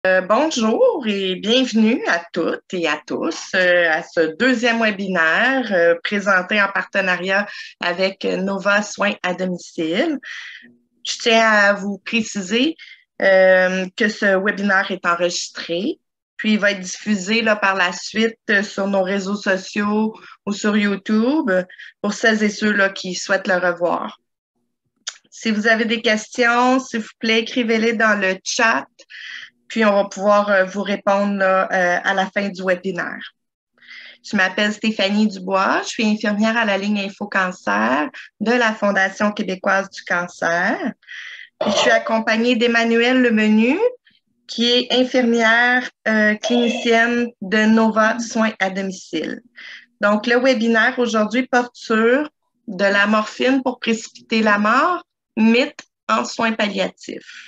Bonjour et bienvenue à toutes et à tous à ce deuxième webinaire présenté en partenariat avec Nova Soins à domicile. Je tiens à vous préciser que ce webinaire est enregistré, puis il va être diffusé là, par la suite sur nos réseaux sociaux ou sur YouTube pour celles et ceux là, qui souhaitent le revoir. Si vous avez des questions, s'il vous plaît, écrivez-les dans le chat. Puis, on va pouvoir vous répondre là, à la fin du webinaire. Je m'appelle Stéphanie Dubois, je suis infirmière à la ligne Info Cancer de la Fondation québécoise du cancer. Puis, je suis accompagnée d'Emmanuelle Lemenu, qui est infirmière clinicienne de Nova Soins à domicile. Donc, le webinaire aujourd'hui porte sur de la morphine pour précipiter la mort, mythe en soins palliatifs.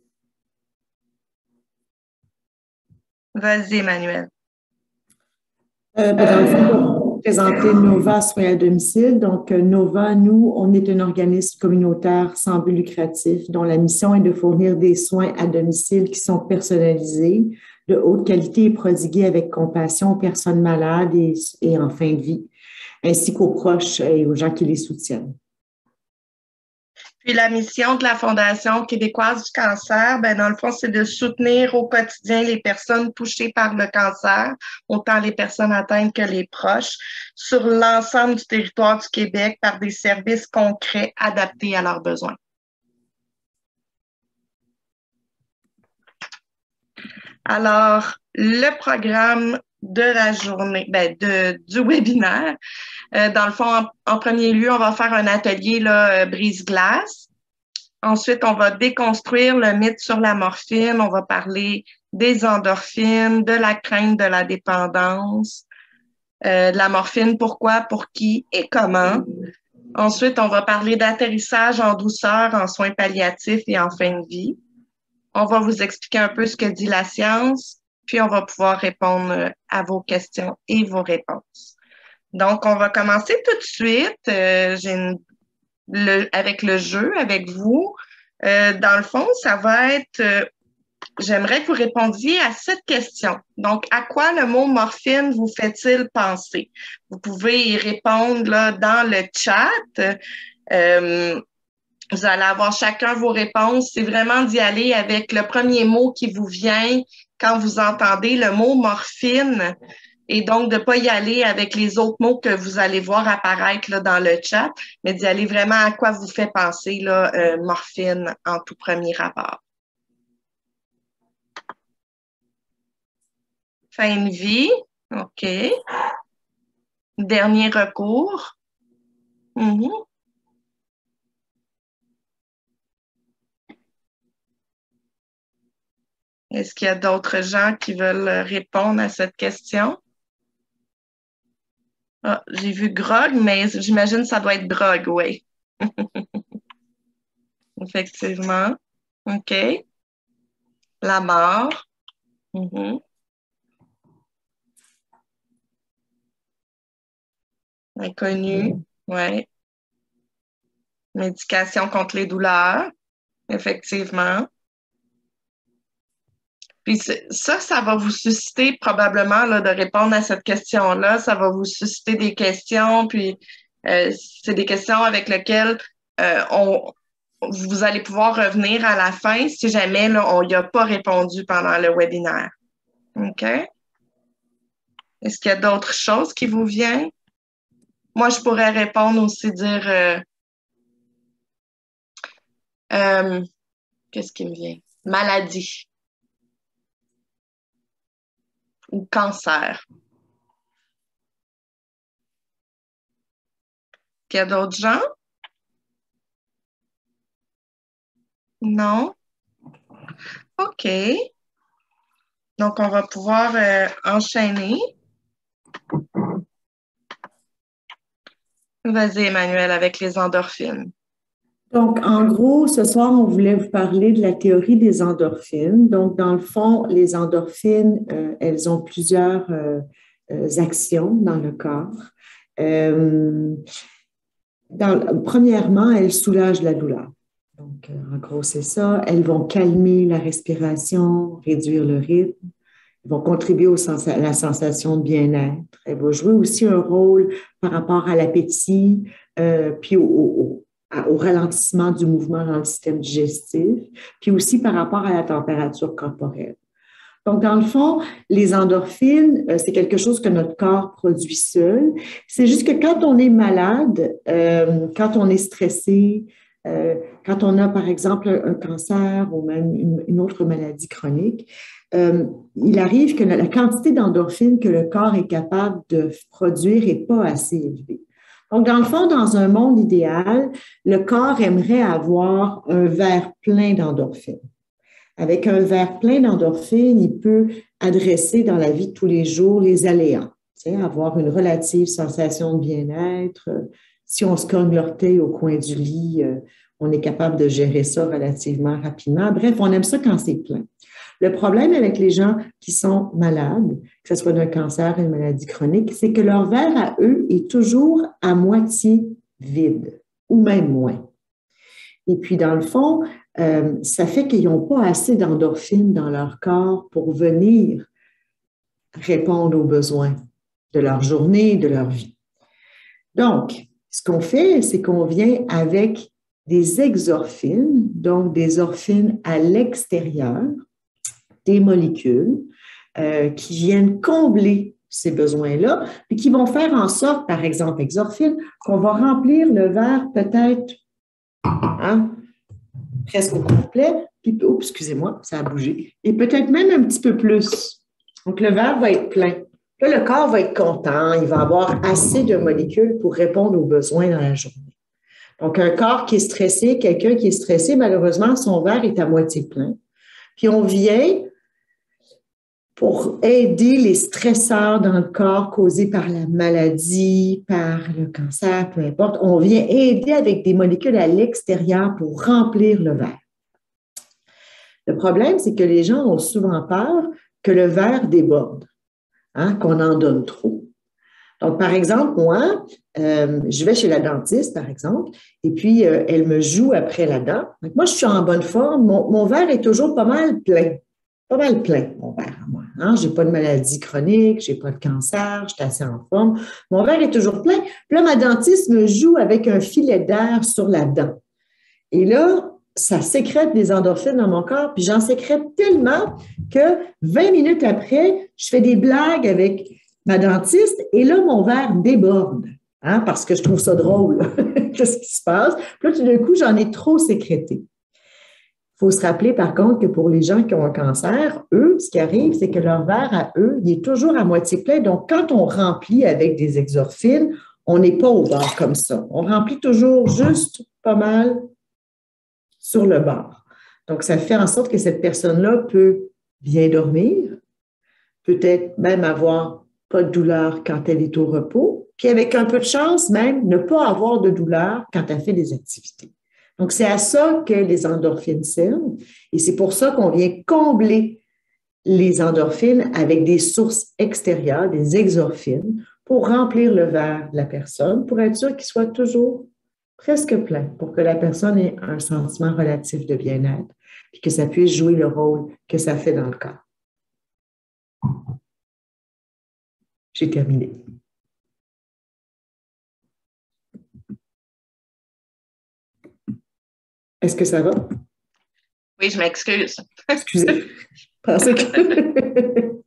Vas-y, Emmanuel. Dans le fond, on va présenter Nova Soins à domicile. Donc, Nova, nous, on est un organisme communautaire sans but lucratif dont la mission est de fournir des soins à domicile qui sont personnalisés, de haute qualité et prodigués avec compassion aux personnes malades et en fin de vie, ainsi qu'aux proches et aux gens qui les soutiennent. Puis la mission de la Fondation québécoise du cancer, ben dans le fond, c'est de soutenir au quotidien les personnes touchées par le cancer, autant les personnes atteintes que les proches, sur l'ensemble du territoire du Québec par des services concrets adaptés à leurs besoins. Alors, le programme de la journée, du webinaire, dans le fond, en premier lieu, on va faire un atelier brise-glace. Ensuite, on va déconstruire le mythe sur la morphine. On va parler des endorphines, de la crainte de la dépendance, de la morphine, pourquoi, pour qui et comment. Ensuite, on va parler d'atterrissage en douceur en soins palliatifs et en fin de vie. On va vous expliquer un peu ce que dit la science, puis on va pouvoir répondre à vos questions et vos réponses. Donc, on va commencer tout de suite avec le jeu, avec vous. Dans le fond, ça va être, j'aimerais que vous répondiez à cette question. Donc, à quoi le mot morphine vous fait-il penser? Vous pouvez y répondre là, dans le chat. Vous allez avoir chacun vos réponses. C'est vraiment d'y aller avec le premier mot qui vous vient quand vous entendez le mot morphine et donc de ne pas y aller avec les autres mots que vous allez voir apparaître là, dans le chat, mais d'y aller vraiment à quoi vous fait penser là, morphine en tout premier rapport. Fin de vie, OK. Dernier recours. Est-ce qu'il y a d'autres gens qui veulent répondre à cette question? Ah, j'ai vu grog, mais j'imagine que ça doit être drogue, oui. Effectivement. OK. La mort. Inconnu. Oui. Médication contre les douleurs. Effectivement. Puis ça va vous susciter probablement là, de répondre à cette question-là. Ça va vous susciter des questions, puis c'est des questions avec lesquelles vous allez pouvoir revenir à la fin si jamais là, on n'y a pas répondu pendant le webinaire. OK? Est-ce qu'il y a d'autres choses qui vous viennent? Moi, je pourrais répondre aussi, dire qu'est-ce qui me vient? Maladie ou cancer. Il y a d'autres gens? Non? OK. Donc, on va pouvoir enchaîner. Vas-y, Emmanuel, avec les endorphines. Donc, en gros, ce soir, on voulait vous parler de la théorie des endorphines. Donc, dans le fond, les endorphines, elles ont plusieurs actions dans le corps. Premièrement, elles soulagent la douleur. Donc, en gros, c'est ça. Elles vont calmer la respiration, réduire le rythme. Elles vont contribuer à la sensation de bien-être. Elles vont jouer aussi un rôle par rapport à l'appétit, puis au ralentissement du mouvement dans le système digestif, puis aussi par rapport à la température corporelle. Donc, dans le fond, les endorphines, c'est quelque chose que notre corps produit seul. C'est juste que quand on est malade, quand on est stressé, quand on a, par exemple, un cancer ou même une autre maladie chronique, il arrive que la quantité d'endorphines que le corps est capable de produire n'est pas assez élevée. Donc, dans le fond, dans un monde idéal, le corps aimerait avoir un verre plein d'endorphines. Avec un verre plein d'endorphines, il peut adresser dans la vie de tous les jours les aléas, avoir une relative sensation de bien-être. Si on se cogne l'orteil au coin du lit, on est capable de gérer ça relativement rapidement. Bref, on aime ça quand c'est plein. Le problème avec les gens qui sont malades, que ce soit d'un cancer ou une maladie chronique, c'est que leur verre à eux est toujours à moitié vide, ou même moins. Et puis, dans le fond, ça fait qu'ils n'ont pas assez d'endorphines dans leur corps pour venir répondre aux besoins de leur journée, de leur vie. Donc, ce qu'on fait, c'est qu'on vient avec des exorphines, donc des orphines à l'extérieur, des molécules qui viennent combler ces besoins-là, et qui vont faire en sorte, par exemple, exorphine, qu'on va remplir le verre peut-être presque au complet, puis, oups, excusez-moi, ça a bougé, et peut-être même un petit peu plus. Donc, le verre va être plein. Là, le corps va être content, il va avoir assez de molécules pour répondre aux besoins dans la journée. Donc, un corps qui est stressé, quelqu'un qui est stressé, malheureusement, son verre est à moitié plein. Puis, on vient pour aider les stresseurs dans le corps causés par la maladie, par le cancer, peu importe. On vient aider avec des molécules à l'extérieur pour remplir le verre. Le problème, c'est que les gens ont souvent peur que le verre déborde, qu'on en donne trop. Donc, par exemple, moi, je vais chez la dentiste, par exemple, et puis elle me joue après la dent. Donc, moi, je suis en bonne forme. Mon verre est toujours pas mal plein. Pas mal plein, mon verre à moi. Je n'ai pas de maladie chronique, je n'ai pas de cancer, je suis assez en forme. Mon verre est toujours plein. Puis là, ma dentiste me joue avec un filet d'air sur la dent. Et là, ça sécrète des endorphines dans mon corps, puis j'en sécrète tellement que 20 minutes après, je fais des blagues avec ma dentiste et là, mon verre déborde, parce que je trouve ça drôle. Qu'est-ce qui se passe? Puis là, tout d'un coup, j'en ai trop sécrété. Il faut se rappeler, par contre, que pour les gens qui ont un cancer, eux, ce qui arrive, c'est que leur verre à eux, il est toujours à moitié plein. Donc, quand on remplit avec des exorphines, on n'est pas au bord comme ça. On remplit toujours juste pas mal sur le bord. Donc, ça fait en sorte que cette personne-là peut bien dormir, peut-être même avoir pas de douleur quand elle est au repos, puis avec un peu de chance, même ne pas avoir de douleur quand elle fait des activités. Donc, c'est à ça que les endorphines servent et c'est pour ça qu'on vient combler les endorphines avec des sources extérieures, des exorphines, pour remplir le verre de la personne, pour être sûr qu'il soit toujours presque plein, pour que la personne ait un sentiment relatif de bien-être et que ça puisse jouer le rôle que ça fait dans le corps. J'ai terminé. Est-ce que ça va? Oui, je m'excuse. Excusez. Je pensais que...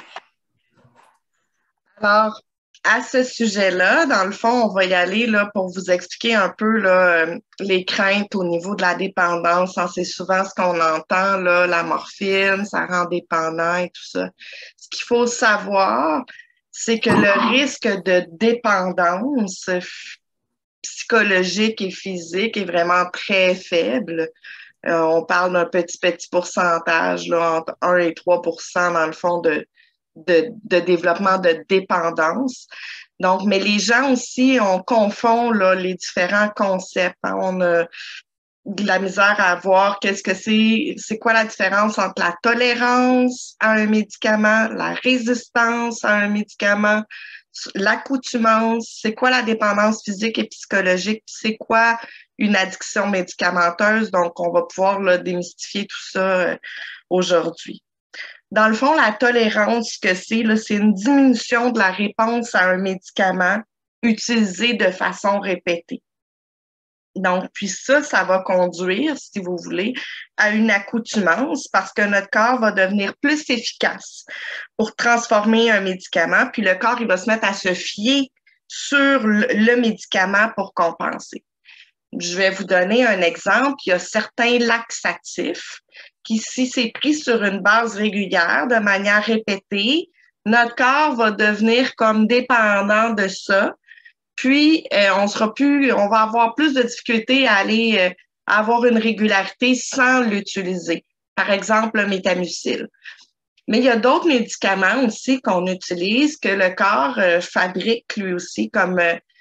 Alors, à ce sujet-là, dans le fond, on va y aller là, pour vous expliquer un peu là, les craintes au niveau de la dépendance. C'est souvent ce qu'on entend, là, la morphine, ça rend dépendant et tout ça. Ce qu'il faut savoir, c'est que le risque de dépendance psychologique et physique est vraiment très faible. On parle d'un petit pourcentage, là, entre 1 et 3 dans le fond de développement de dépendance. Donc, mais les gens aussi, on confond là, les différents concepts. On a de la misère à voir qu'est-ce que c'est quoi la différence entre la tolérance à un médicament, la résistance à un médicament. l'accoutumance, c'est quoi la dépendance physique et psychologique, c'est quoi une addiction médicamenteuse. Donc, on va pouvoir là, démystifier tout ça aujourd'hui. Dans le fond, la tolérance, ce que c'est une diminution de la réponse à un médicament utilisé de façon répétée. Donc, puis ça va conduire, si vous voulez, à une accoutumance parce que notre corps va devenir plus efficace pour transformer un médicament, puis le corps, il va se mettre à se fier sur le médicament pour compenser. Je vais vous donner un exemple. Il y a certains laxatifs qui, si c'est pris sur une base régulière, de manière répétée, notre corps va devenir comme dépendant de ça. Puis, on va avoir plus de difficultés à aller avoir une régularité sans l'utiliser. Par exemple, le méthamucil. Mais il y a d'autres médicaments aussi qu'on utilise que le corps fabrique lui aussi, comme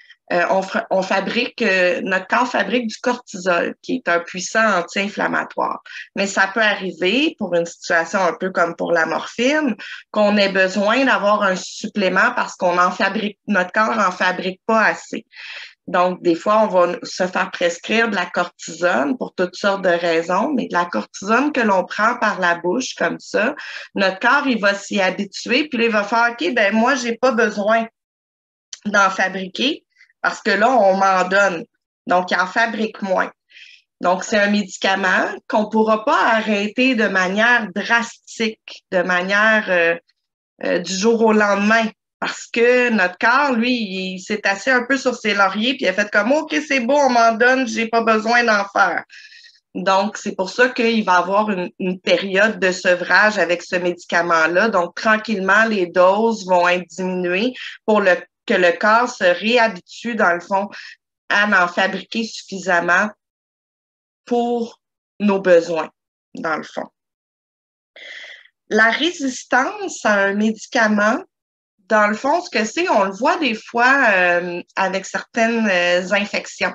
notre corps fabrique du cortisol, qui est un puissant anti-inflammatoire. Mais ça peut arriver pour une situation un peu comme pour la morphine, qu'on ait besoin d'avoir un supplément parce notre corps en fabrique pas assez. Donc, des fois, on va se faire prescrire de la cortisone pour toutes sortes de raisons, mais de la cortisone que l'on prend par la bouche comme ça, notre corps, il va s'y habituer, puis là, il va faire, OK, ben moi, j'ai pas besoin d'en fabriquer parce que là, on m'en donne. Donc, il en fabrique moins. Donc, c'est un médicament qu'on ne pourra pas arrêter de manière drastique, de manière du jour au lendemain. Parce que notre corps, lui, il s'est assis un peu sur ses lauriers, puis il a fait comme, OK, c'est beau, on m'en donne, j'ai pas besoin d'en faire. Donc, c'est pour ça qu'il va y avoir une période de sevrage avec ce médicament-là. Donc, tranquillement, les doses vont être diminuées pour que le corps se réhabitue, dans le fond, à en fabriquer suffisamment pour nos besoins, dans le fond. La résistance à un médicament, dans le fond, ce que c'est, on le voit des fois avec certaines infections.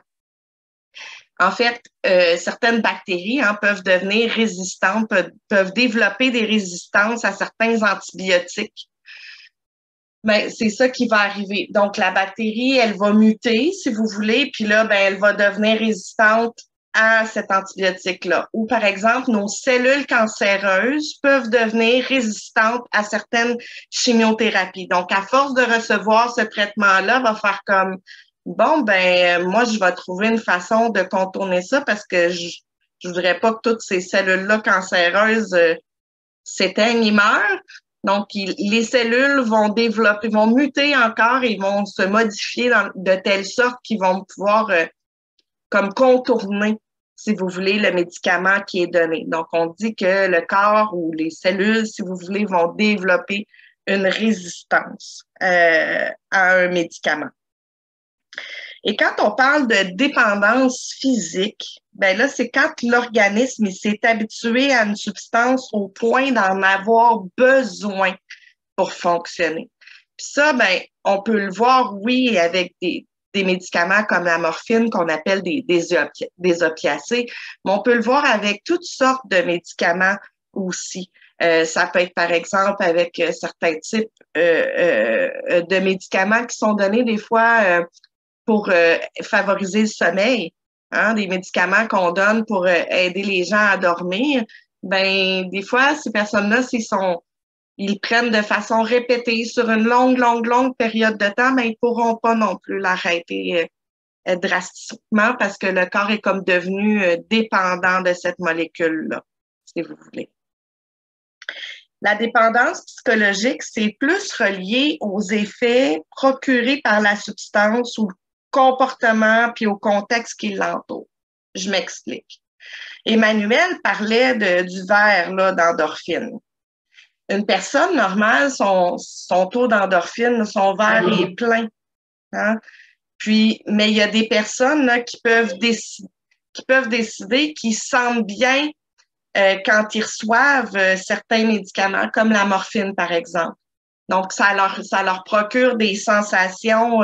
En fait, certaines bactéries peuvent devenir résistantes, peuvent développer des résistances à certains antibiotiques. Ben, c'est ça qui va arriver. Donc, la bactérie, elle va muter, si vous voulez, puis là, ben, elle va devenir résistante à cet antibiotique-là. Ou, par exemple, nos cellules cancéreuses peuvent devenir résistantes à certaines chimiothérapies. Donc, à force de recevoir ce traitement-là, va faire comme, bon, ben, moi, je vais trouver une façon de contourner ça parce que je voudrais pas que toutes ces cellules-là cancéreuses s'éteignent et meurent. Donc, les cellules vont développer, vont muter encore et vont se modifier de telle sorte qu'ils vont pouvoir comme contourner, si vous voulez, le médicament qui est donné. Donc, on dit que le corps ou les cellules, si vous voulez, vont développer une résistance à un médicament. Et quand on parle de dépendance physique, ben là, c'est quand l'organisme s'est habitué à une substance au point d'en avoir besoin pour fonctionner. Puis ça, ben, on peut le voir, oui, avec des médicaments comme la morphine qu'on appelle des opiacés, mais on peut le voir avec toutes sortes de médicaments aussi. Ça peut être, par exemple, avec certains types de médicaments qui sont donnés des fois pour favoriser le sommeil, des médicaments qu'on donne pour aider les gens à dormir. Ben, des fois, ces personnes-là, ils prennent de façon répétée sur une longue période de temps, mais ils pourront pas non plus l'arrêter drastiquement parce que le corps est comme devenu dépendant de cette molécule-là, si vous voulez. La dépendance psychologique, c'est plus relié aux effets procurés par la substance ou le comportement puis au contexte qui l'entoure. Je m'explique. Emmanuel parlait du verre d'endorphine. Une personne normale, son taux d'endorphine, son verre est plein. Puis, mais il y a des personnes là, qui peuvent décider qu'ils se sentent bien quand ils reçoivent certains médicaments, comme la morphine, par exemple. Donc, ça leur procure des sensations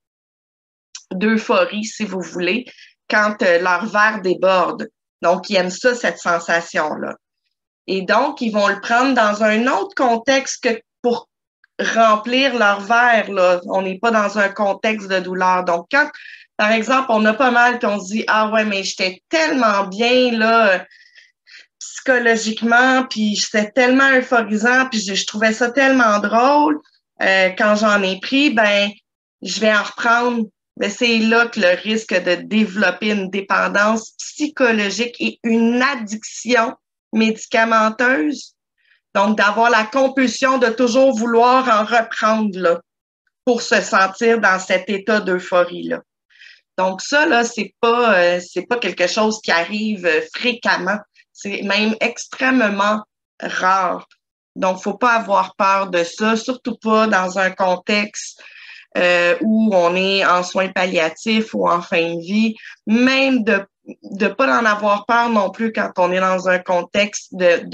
d'euphorie, si vous voulez, quand leur verre déborde. Donc, ils aiment ça, cette sensation-là. Et donc, ils vont le prendre dans un autre contexte que pour remplir leur verre, là. On n'est pas dans un contexte de douleur. Donc, quand, par exemple, on a pas mal qu'on se dit, ah ouais, mais j'étais tellement bien, là, psychologiquement, puis c'était tellement euphorisant, puis je trouvais ça tellement drôle, quand j'en ai pris, ben, je vais en reprendre. Mais c'est là que le risque de développer une dépendance psychologique et une addiction médicamenteuse. Donc, d'avoir la compulsion de toujours vouloir en reprendre, là, pour se sentir dans cet état d'euphorie-là. Donc, ça, là, c'est pas quelque chose qui arrive fréquemment. C'est même extrêmement rare. Donc, faut pas avoir peur de ça, surtout pas dans un contexte où on est en soins palliatifs ou en fin de vie, même de pas en avoir peur non plus quand on est dans un contexte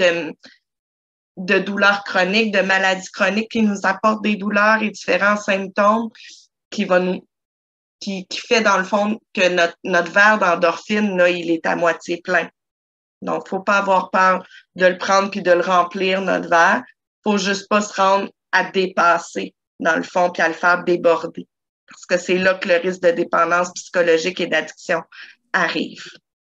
de douleurs chroniques, de maladies chroniques qui nous apportent des douleurs et différents symptômes qui fait dans le fond que notre verre d'endorphine, là, il est à moitié plein. Donc, faut pas avoir peur de le prendre puis de le remplir, notre verre. Faut juste pas se rendre à dépasser, dans le fond, puis à le faire déborder. Parce que c'est là que le risque de dépendance psychologique et d'addiction arrive.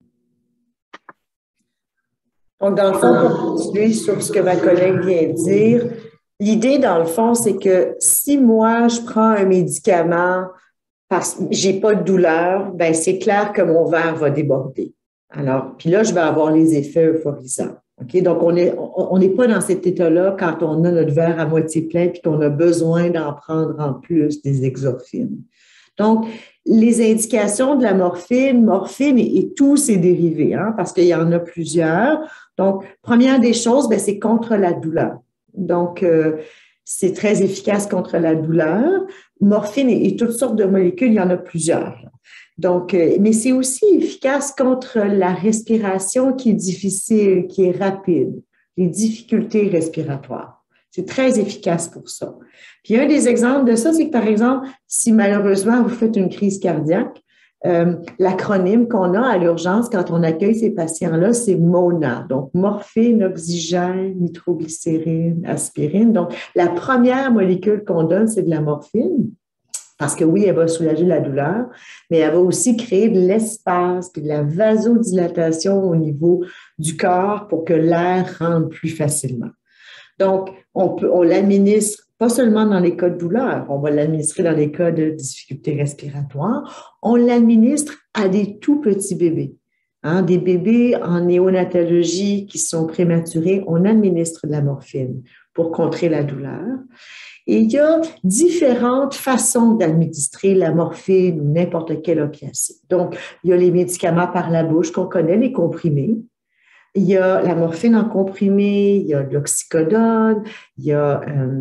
Donc, dans le fond, pour continuer sur ce que ma collègue vient de dire, l'idée, dans le fond, c'est que si moi, je prends un médicament parce que j'ai pas de douleur, ben c'est clair que mon verre va déborder. Alors, puis là, je vais avoir les effets euphorisants. OK? Donc, on n'est pas dans cet état-là quand on a notre verre à moitié plein puis qu'on a besoin d'en prendre en plus des exorphines. Donc, les indications de la morphine et tous ses dérivés, hein, parce qu'il y en a plusieurs. Donc, première des choses, ben, c'est contre la douleur. Donc, c'est très efficace contre la douleur. Morphine et toutes sortes de molécules, il y en a plusieurs. Donc, mais c'est aussi efficace contre la respiration qui est difficile, qui est rapide, les difficultés respiratoires. C'est très efficace pour ça. Puis un des exemples de ça, c'est que, par exemple, si malheureusement vous faites une crise cardiaque, l'acronyme qu'on a à l'urgence quand on accueille ces patients-là, c'est MONA. Donc, morphine, oxygène, nitroglycérine, aspirine. Donc, la première molécule qu'on donne, c'est de la morphine. Parce que oui, elle va soulager la douleur, mais elle va aussi créer de l'espace, de la vasodilatation au niveau du corps pour que l'air rentre plus facilement. Donc, on l'administre pas seulement dans les cas de douleur, on va l'administrer dans les cas de difficultés respiratoires, on l'administre à des tout petits bébés. Hein, des bébés en néonatologie qui sont prématurés, on administre de la morphine pour contrer la douleur. Et il y a différentes façons d'administrer la morphine ou n'importe quel opiacé. Donc, il y a les médicaments par la bouche qu'on connaît, les comprimés. Il y a la morphine en comprimé, il y a de l'oxycodone, il y a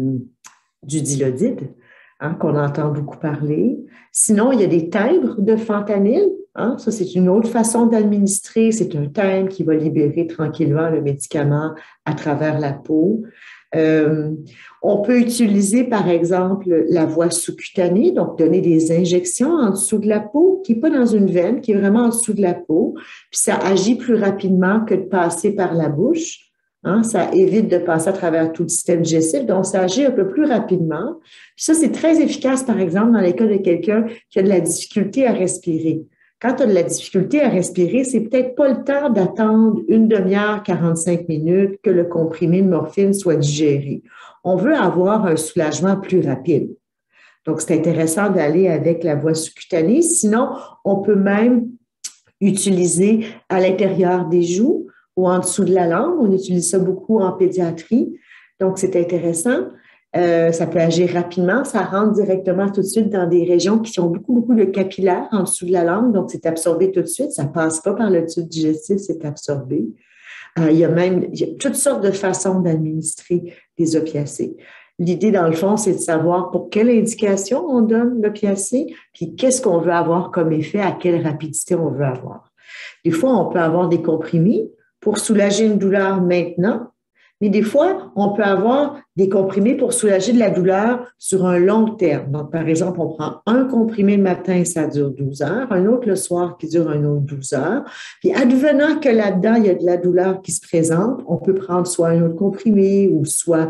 du Dilaudid, hein, qu'on entend beaucoup parler. Sinon, il y a des timbres de fentanyl. Hein, ça, c'est une autre façon d'administrer. C'est un timbre qui va libérer tranquillement le médicament à travers la peau. On peut utiliser, par exemple, la voie sous-cutanée, donc donner des injections en dessous de la peau, qui n'est pas dans une veine, qui est vraiment en dessous de la peau. Puis ça agit plus rapidement que de passer par la bouche. Hein, ça évite de passer à travers tout le système digestif, donc ça agit un peu plus rapidement. Puis ça, c'est très efficace, par exemple, dans les cas de quelqu'un qui a de la difficulté à respirer. Quand tu as de la difficulté à respirer, c'est peut-être pas le temps d'attendre une demi-heure, 45 minutes que le comprimé de morphine soit digéré. On veut avoir un soulagement plus rapide. Donc, c'est intéressant d'aller avec la voie sous-cutanée. Sinon, on peut même utiliser à l'intérieur des joues ou en dessous de la langue. On utilise ça beaucoup en pédiatrie. Donc, c'est intéressant. Ça peut agir rapidement, ça rentre directement tout de suite dans des régions qui ont beaucoup de capillaires en dessous de la langue, donc c'est absorbé tout de suite, ça ne passe pas par le tube digestif, c'est absorbé. Il y a toutes sortes de façons d'administrer des opiacés. L'idée, dans le fond, c'est de savoir pour quelle indication on donne l'opiacé, puis qu'est-ce qu'on veut avoir comme effet, à quelle rapidité on veut avoir. Des fois, on peut avoir des comprimés pour soulager une douleur maintenant, mais des fois, on peut avoir des comprimés pour soulager de la douleur sur un long terme. Donc, par exemple, on prend un comprimé le matin, ça dure 12 heures, un autre le soir qui dure un autre 12 heures. Puis, advenant que là-dedans, il y a de la douleur qui se présente, on peut prendre soit un autre comprimé ou soit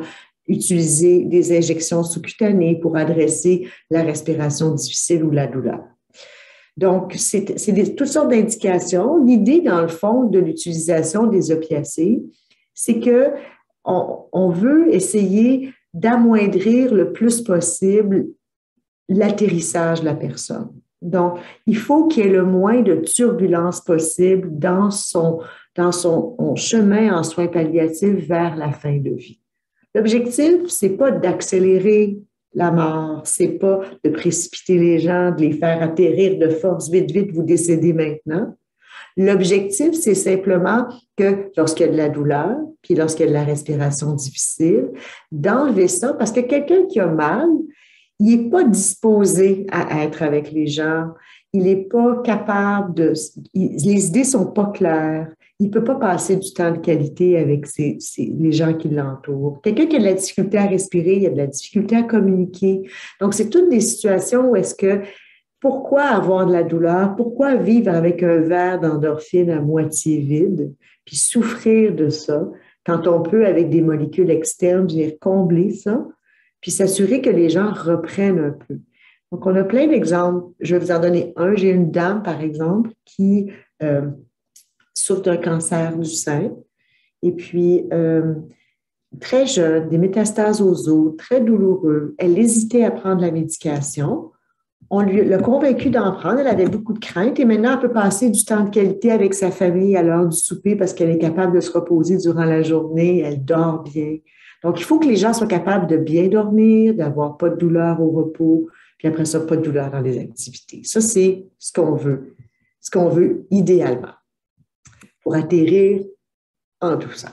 utiliser des injections sous-cutanées pour adresser la respiration difficile ou la douleur. Donc, c'est toutes sortes d'indications. L'idée, dans le fond, de l'utilisation des opiacés, c'est que on veut essayer d'amoindrir le plus possible l'atterrissage de la personne. Donc, il faut qu'il y ait le moins de turbulence possible dans son chemin en soins palliatifs vers la fin de vie. L'objectif, c'est pas d'accélérer la mort, c'est pas de précipiter les gens, de les faire atterrir de force, vite, vite, vous décédez maintenant. L'objectif, c'est simplement que lorsqu'il y a de la douleur, puis lorsqu'il y a de la respiration difficile, d'enlever ça, parce que quelqu'un qui a mal, il n'est pas disposé à être avec les gens, il n'est pas capable les idées ne sont pas claires, il ne peut pas passer du temps de qualité avec les gens qui l'entourent. Quelqu'un qui a de la difficulté à respirer, il a de la difficulté à communiquer. Donc, c'est toutes des situations où est-ce que pourquoi avoir de la douleur? Pourquoi vivre avec un verre d'endorphine à moitié vide, puis souffrir de ça, quand on peut, avec des molécules externes, venir combler ça, puis s'assurer que les gens reprennent un peu. Donc, on a plein d'exemples. Je vais vous en donner un. J'ai une dame, par exemple, qui souffre d'un cancer du sein, et puis très jeune, des métastases aux os, très douloureux. Elle hésitait à prendre la médication. On l'a convaincue d'en prendre. Elle avait beaucoup de crainte et maintenant, elle peut passer du temps de qualité avec sa famille à l'heure du souper parce qu'elle est capable de se reposer durant la journée. Elle dort bien. Donc, il faut que les gens soient capables de bien dormir, d'avoir pas de douleur au repos, puis après ça, pas de douleur dans les activités. Ça, c'est ce qu'on veut idéalement pour atterrir en douceur.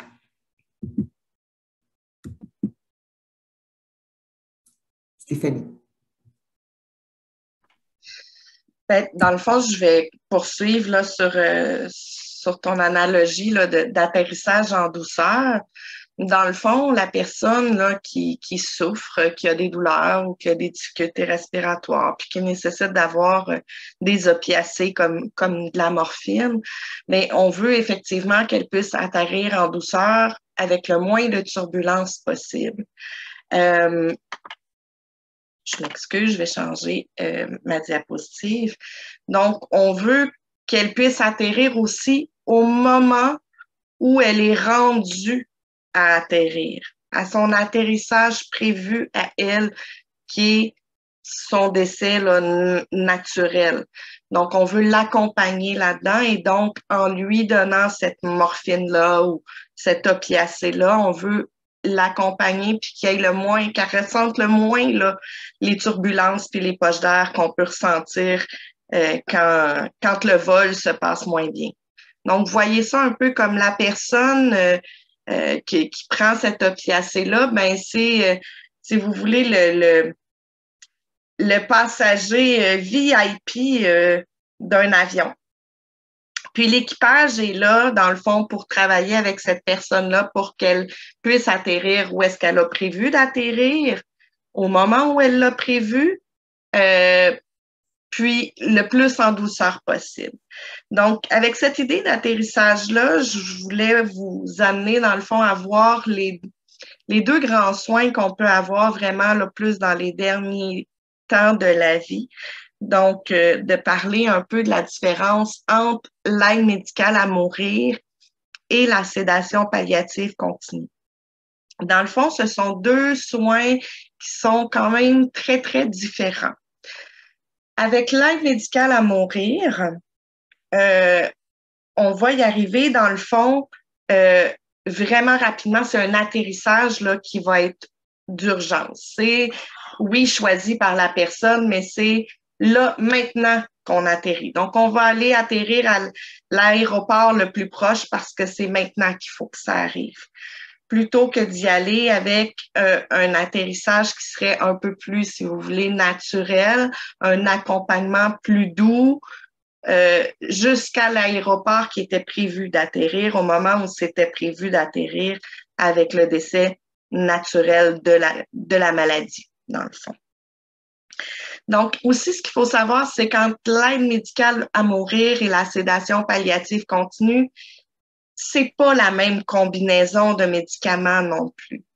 Stéphanie. Dans le fond, je vais poursuivre là, sur ton analogie là, d'atterrissage en douceur. Dans le fond, la personne là, qui souffre, qui a des douleurs ou qui a des difficultés respiratoires, puis qui nécessite d'avoir des opiacés comme de la morphine, mais on veut effectivement qu'elle puisse atterrir en douceur avec le moins de turbulences possible. Je m'excuse, je vais changer ma diapositive. Donc, on veut qu'elle puisse atterrir aussi au moment où elle est rendue à atterrir, à son atterrissage prévu à elle, qui est son décès là, naturel. Donc, on veut l'accompagner là-dedans et donc, en lui donnant cette morphine-là ou cet opiacé-là, on veut l'accompagner puis qu'elle ressente le moins là, les turbulences puis les poches d'air qu'on peut ressentir quand le vol se passe moins bien. Donc, voyez ça un peu comme la personne qui prend cet opiacé-là, ben c'est, si vous voulez, le passager VIP d'un avion. Puis l'équipage est là, dans le fond, pour travailler avec cette personne-là pour qu'elle puisse atterrir où est-ce qu'elle a prévu d'atterrir, au moment où elle l'a prévu, puis le plus en douceur possible. Donc, avec cette idée d'atterrissage-là, je voulais vous amener, dans le fond, à voir les deux grands soins qu'on peut avoir vraiment le plus dans les derniers temps de la vie. Donc, de parler un peu de la différence entre l'aide médicale à mourir et la sédation palliative continue. Dans le fond, ce sont deux soins qui sont quand même très, très différents. Avec l'aide médicale à mourir, on va y arriver, dans le fond, vraiment rapidement. C'est un atterrissage là, qui va être d'urgence. C'est, oui, choisi par la personne, mais c'est là, maintenant qu'on atterrit. Donc, on va aller atterrir à l'aéroport le plus proche parce que c'est maintenant qu'il faut que ça arrive. Plutôt que d'y aller avec un atterrissage qui serait un peu plus, si vous voulez, naturel, un accompagnement plus doux jusqu'à l'aéroport qui était prévu d'atterrir, au moment où c'était prévu d'atterrir avec le décès naturel de la maladie, dans le fond. Donc, aussi, ce qu'il faut savoir, c'est quand l'aide médicale à mourir et la sédation palliative continue, c'est pas la même combinaison de médicaments non plus.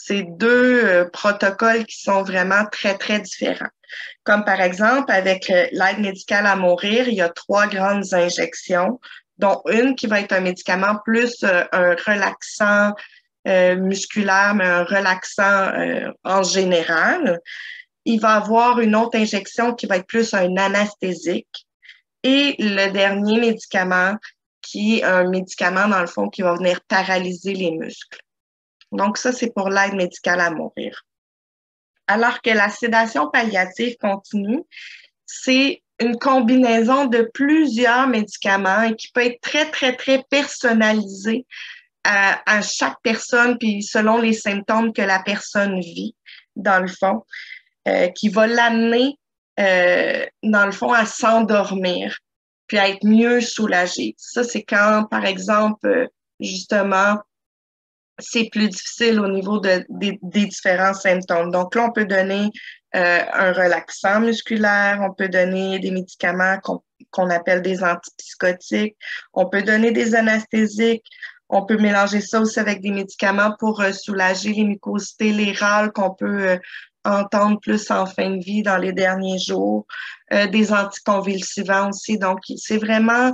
c'est deux protocoles qui sont vraiment très, très différents. Comme par exemple, avec l'aide médicale à mourir, il y a 3 grandes injections, dont une qui va être un médicament plus un relaxant musculaire, mais un relaxant en général. Il va avoir une autre injection qui va être plus un anesthésique. Et le dernier médicament, qui est un médicament, dans le fond, qui va venir paralyser les muscles. Donc, ça, c'est pour l'aide médicale à mourir. Alors que la sédation palliative continue, c'est une combinaison de plusieurs médicaments et qui peut être très, très, très personnalisée à chaque personne, puis selon les symptômes que la personne vit, dans le fond, qui va l'amener, dans le fond, à s'endormir, puis à être mieux soulagée. Ça, c'est quand, par exemple, justement, c'est plus difficile au niveau des différents symptômes. Donc là, on peut donner un relaxant musculaire, on peut donner des médicaments qu'on appelle des antipsychotiques, on peut donner des anesthésiques, on peut mélanger ça aussi avec des médicaments pour soulager les mucosités, les râles qu'on peut entendre plus en fin de vie dans les derniers jours, des anticonvulsivants aussi. Donc, c'est vraiment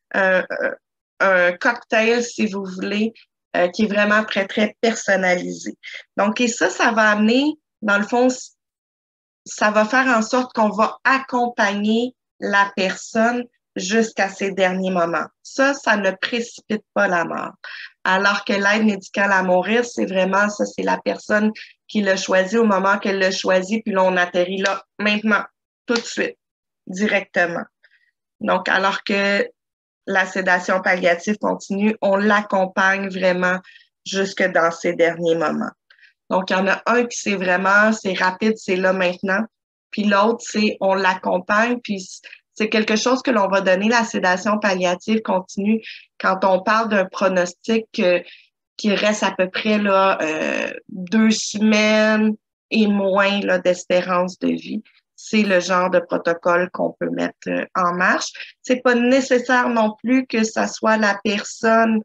un cocktail, si vous voulez, qui est vraiment très, très personnalisé. Donc, et ça va amener, dans le fond, ça va faire en sorte qu'on va accompagner la personne jusqu'à ses derniers moments. Ça ne précipite pas la mort. Alors que l'aide médicale à mourir, c'est vraiment ça, c'est la personne qui l'a choisi au moment qu'elle l'a choisi, puis là, on atterrit là, maintenant, tout de suite, directement. Donc, alors que la sédation palliative continue, on l'accompagne vraiment jusque dans ses derniers moments. Donc, il y en a un qui c'est rapide, c'est là maintenant. Puis l'autre, c'est on l'accompagne, puis c'est quelque chose que l'on va donner, la sédation palliative continue, quand on parle d'un pronostic qui reste à peu près là, 2 semaines et moins là, d'espérance de vie. C'est le genre de protocole qu'on peut mettre en marche. C'est pas nécessaire non plus que ça soit la personne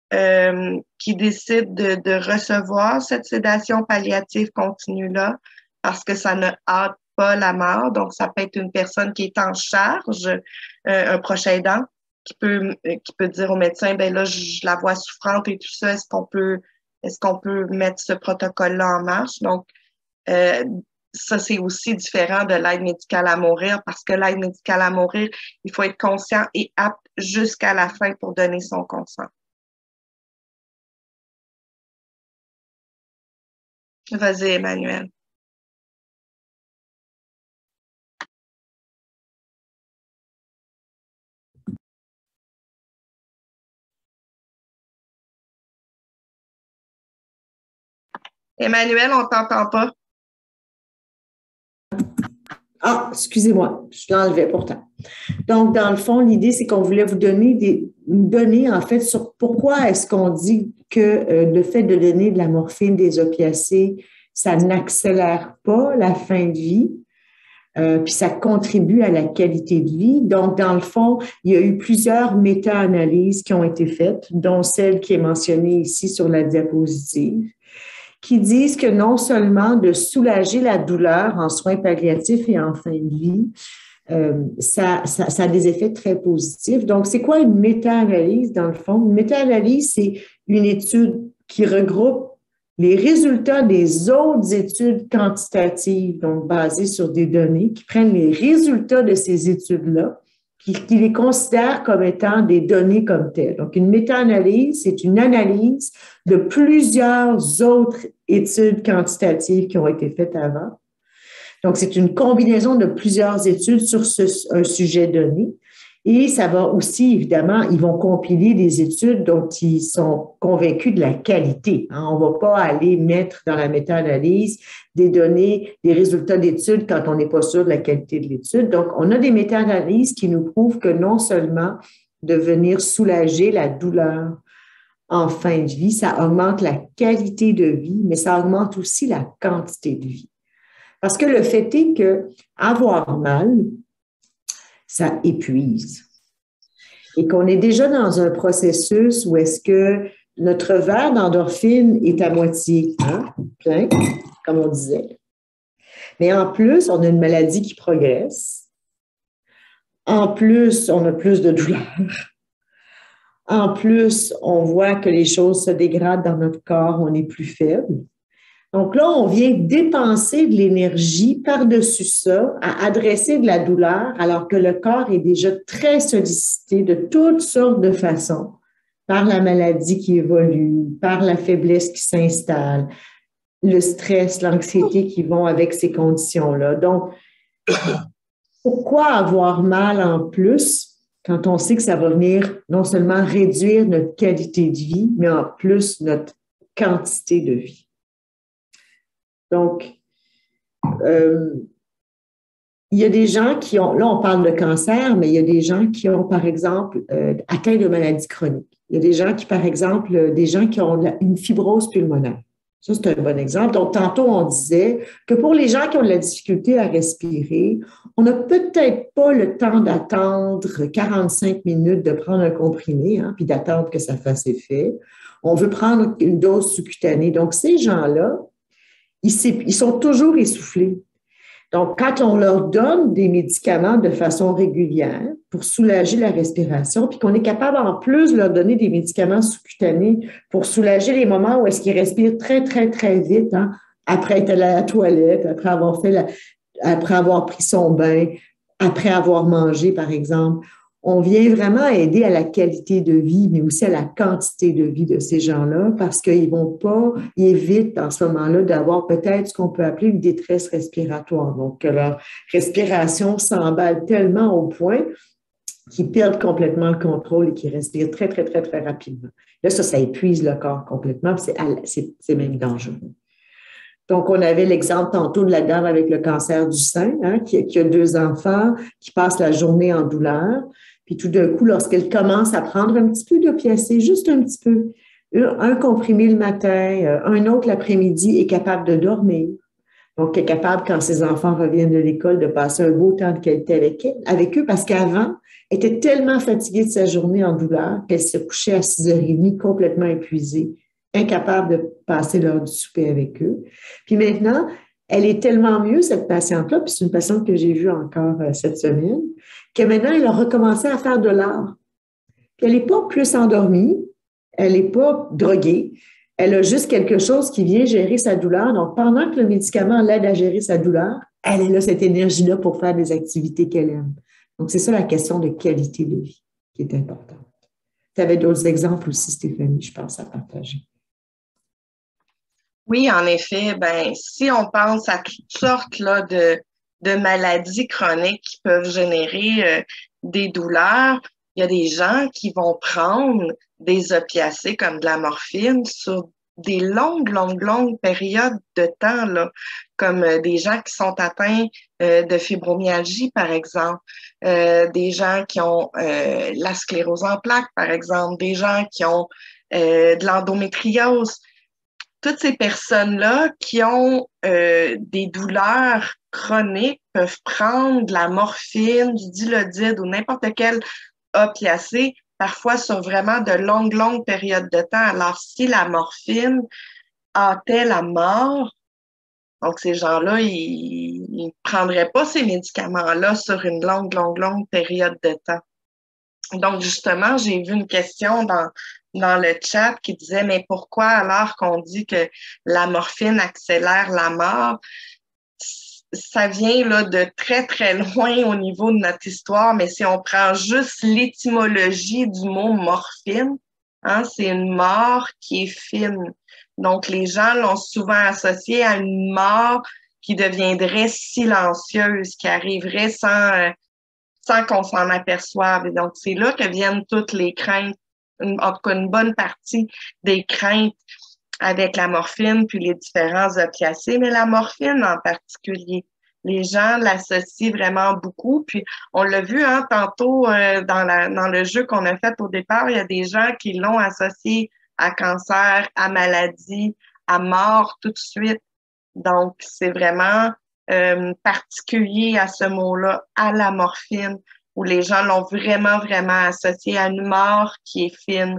qui décide de recevoir cette sédation palliative continue-là, parce que ça ne hâte pas la mort. Donc, ça peut être une personne qui est en charge, un proche aidant, qui peut dire au médecin, ben là, je la vois souffrante et tout ça, est-ce qu'on peut mettre ce protocole-là en marche? Donc, ça, c'est aussi différent de l'aide médicale à mourir, parce que l'aide médicale à mourir, il faut être conscient et apte jusqu'à la fin pour donner son consent. Vas-y, Emmanuel. Emmanuel, on t'entend pas. Ah, excusez-moi, je l'enlevais pourtant. Donc, dans le fond, l'idée, c'est qu'on voulait vous donner des données, en fait, sur pourquoi est-ce qu'on dit que le fait de donner de la morphine, des opiacés, ça n'accélère pas la fin de vie, puis ça contribue à la qualité de vie. Donc, dans le fond, il y a eu plusieurs méta-analyses qui ont été faites, dont celle qui est mentionnée ici sur la diapositive, qui disent que non seulement de soulager la douleur en soins palliatifs et en fin de vie, ça a des effets très positifs. Donc, c'est quoi une méta-analyse dans le fond? Une méta-analyse, c'est une étude qui regroupe les résultats des autres études quantitatives, donc basées sur des données, qui prennent les résultats de ces études-là, qui les considèrent comme étant des données comme telles. Donc, une méta-analyse, c'est une analyse de plusieurs autres études quantitatives qui ont été faites avant. Donc, c'est une combinaison de plusieurs études sur un sujet donné. Et ça va aussi, évidemment, ils vont compiler des études dont ils sont convaincus de la qualité. On ne va pas aller mettre dans la méta-analyse des données, des résultats d'études quand on n'est pas sûr de la qualité de l'étude. Donc, on a des méta-analyses qui nous prouvent que non seulement de venir soulager la douleur en fin de vie, ça augmente la qualité de vie, mais ça augmente aussi la quantité de vie. Parce que le fait est que avoir mal, ça épuise. Et qu'on est déjà dans un processus où est-ce que notre verre d'endorphine est à moitié plein, comme on disait. Mais en plus, on a une maladie qui progresse. En plus, on a plus de douleur. En plus, on voit que les choses se dégradent dans notre corps, on est plus faible. Donc là, on vient dépenser de l'énergie par-dessus ça à adresser de la douleur, alors que le corps est déjà très sollicité de toutes sortes de façons, par la maladie qui évolue, par la faiblesse qui s'installe, le stress, l'anxiété qui vont avec ces conditions-là. Donc, pourquoi avoir mal en plus quand on sait que ça va venir non seulement réduire notre qualité de vie, mais en plus notre quantité de vie? Donc, il y a des gens qui ont, là on parle de cancer, mais il y a des gens qui ont, par exemple, atteint de maladies chroniques. Il y a des gens qui, par exemple, des gens qui ont une fibrose pulmonaire. Ça, c'est un bon exemple. Donc, tantôt, on disait que pour les gens qui ont de la difficulté à respirer, on n'a peut-être pas le temps d'attendre 45 minutes de prendre un comprimé, puis d'attendre que ça fasse effet. On veut prendre une dose sous-cutanée. Donc, ces gens-là, ils sont toujours essoufflés. Donc, quand on leur donne des médicaments de façon régulière pour soulager la respiration, puis qu'on est capable en plus de leur donner des médicaments sous-cutanés pour soulager les moments où est-ce qu'ils respirent très, très, très vite, après être allé à la toilette, après avoir pris son bain, après avoir mangé, par exemple. On vient vraiment aider à la qualité de vie, mais aussi à la quantité de vie de ces gens-là, parce qu'ils évitent en ce moment-là d'avoir peut-être ce qu'on peut appeler une détresse respiratoire. Donc, leur respiration s'emballe tellement au point qu'ils perdent complètement le contrôle et qu'ils respirent très, très, très, très rapidement. Là, ça épuise le corps complètement, c'est même dangereux. Donc, on avait l'exemple tantôt de la dame avec le cancer du sein, qui a 2 enfants, qui passe la journée en douleur. Puis tout d'un coup, lorsqu'elle commence à prendre un petit peu d'opiacé, juste un petit peu, un comprimé le matin, un autre l'après-midi, est capable de dormir. Donc, elle est capable, quand ses enfants reviennent de l'école, de passer un beau temps de qualité avec eux, parce qu'avant, elle était tellement fatiguée de sa journée en douleur qu'elle se couchait à 6h30 complètement épuisée, incapable de passer l'heure du souper avec eux. Puis maintenant, elle est tellement mieux, cette patiente-là, puis c'est une patiente que j'ai vue encore cette semaine, que maintenant, elle a recommencé à faire de l'art. Puis elle n'est pas plus endormie, elle n'est pas droguée, elle a juste quelque chose qui vient gérer sa douleur. Donc, pendant que le médicament l'aide à gérer sa douleur, elle a cette énergie-là pour faire des activités qu'elle aime. Donc, c'est ça la question de qualité de vie qui est importante. Tu avais d'autres exemples aussi, Stéphanie, je pense, à partager. Oui, en effet, si on pense à toutes sortes là, de maladies chroniques qui peuvent générer des douleurs, il y a des gens qui vont prendre des opiacés comme de la morphine sur des longues périodes de temps, là, comme des gens qui sont atteints de fibromyalgie, par exemple, des gens qui ont la sclérose en plaques, par exemple, des gens qui ont de l'endométriose. Toutes ces personnes-là qui ont des douleurs chroniques peuvent prendre de la morphine, du Dilaudid ou n'importe quel opiacé, parfois sur vraiment de longues périodes de temps. Alors, si la morphine hâtait la mort, donc ces gens-là, ils ne prendraient pas ces médicaments-là sur une longue période de temps. Donc, justement, j'ai vu une question dans le chat qui disait, mais pourquoi alors qu'on dit que la morphine accélère la mort? Ça vient là, de très loin au niveau de notre histoire, mais si on prend juste l'étymologie du mot morphine, c'est une mort qui est fine. Donc, les gens l'ont souvent associé à une mort qui deviendrait silencieuse, qui arriverait sans qu'on s'en aperçoive. Et donc, c'est là que viennent toutes les craintes, en tout cas une bonne partie des craintes avec la morphine puis les différents opiacés, mais la morphine en particulier. Les gens l'associent vraiment beaucoup. Puis on l'a vu tantôt dans le jeu qu'on a fait au départ, il y a des gens qui l'ont associé à cancer, à maladie, à mort tout de suite. Donc, c'est vraiment particulier à ce mot-là, à la morphine, où les gens l'ont vraiment associé à une mort qui est fine.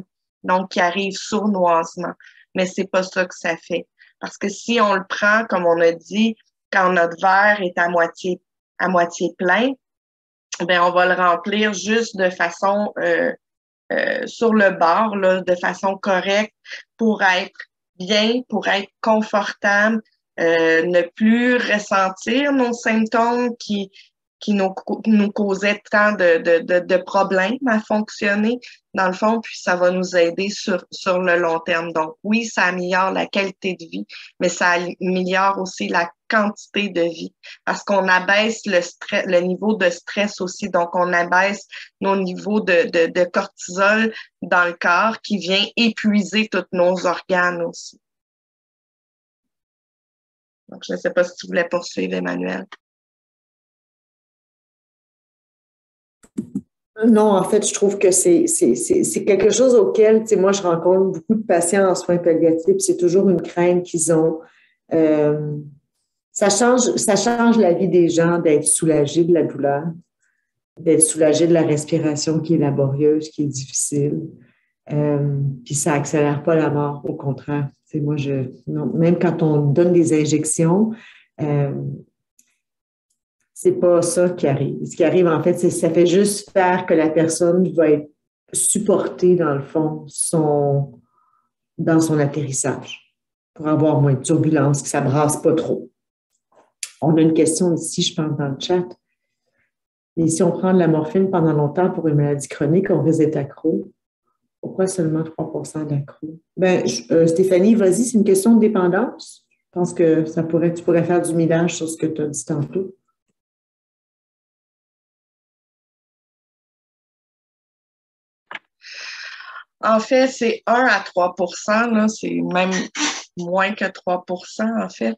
donc qui arrive sournoisement. Mais c'est pas ça que ça fait. Parce que si on le prend, comme on a dit, quand notre verre est à moitié plein, ben on va le remplir juste de façon sur le bord, là, de façon correcte pour être bien, pour être confortable, ne plus ressentir nos symptômes qui nous causaient tant de problèmes à fonctionner, dans le fond, puis ça va nous aider sur le long terme. Donc, oui, ça améliore la qualité de vie, mais ça améliore aussi la quantité de vie parce qu'on abaisse le niveau de stress aussi. Donc, on abaisse nos niveaux de cortisol dans le corps qui vient épuiser tous nos organes aussi. Donc, je ne sais pas si tu voulais poursuivre, Emmanuel. Non, en fait, je trouve que c'est quelque chose auquel, tu sais, moi, je rencontre beaucoup de patients en soins palliatifs, c'est toujours une crainte qu'ils ont. Ça change la vie des gens d'être soulagés de la douleur, d'être soulagés de la respiration qui est laborieuse, qui est difficile. Puis ça accélère pas la mort, au contraire. Tu sais, moi, non, même quand on donne des injections, c'est pas ça qui arrive. Ce qui arrive, en fait, c'est ça fait juste faire que la personne va être supportée, dans le fond, dans son atterrissage pour avoir moins de turbulence, que ça brasse pas trop. On a une question ici, je pense, dans le chat. Mais si on prend de la morphine pendant longtemps pour une maladie chronique, on risque d'être accro. Pourquoi seulement 3% d'accro? Ben, Stéphanie, vas-y, c'est une question de dépendance. Je pense que tu pourrais faire du millage sur ce que tu as dit tantôt. En fait, c'est 1 à 3 là, c'est même moins que 3 en fait.